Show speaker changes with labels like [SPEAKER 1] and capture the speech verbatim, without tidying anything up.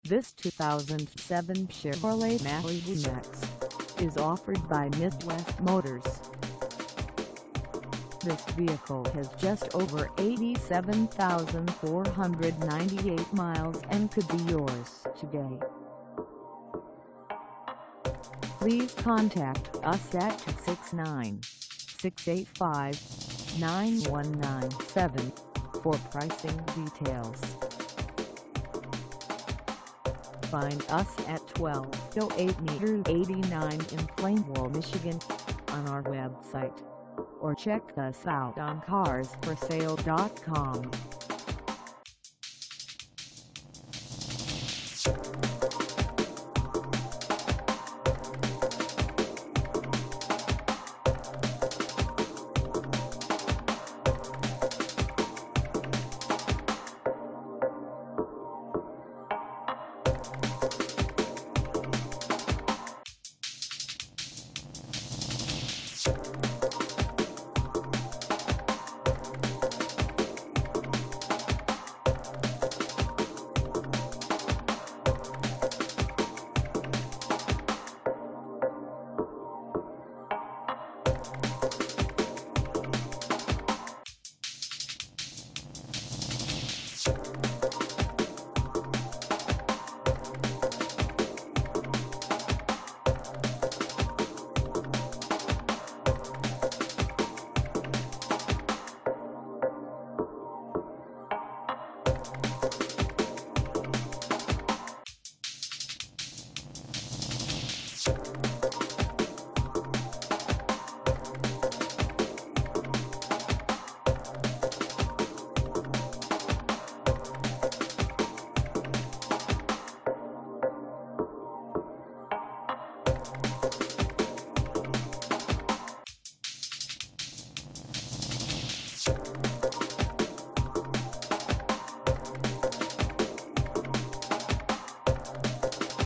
[SPEAKER 1] This two thousand seven Chevrolet Malibu Maxx is offered by Midwest Motors. This vehicle has just over eighty-seven thousand four hundred ninety-eight miles and could be yours today. Please contact us at two six nine, six eight five, nine one nine seven for pricing details. Find us at twelve oh eight Meter eighty-nine in Plainwell, Michigan on our website, or check us out on cars for sale dot com.
[SPEAKER 2] You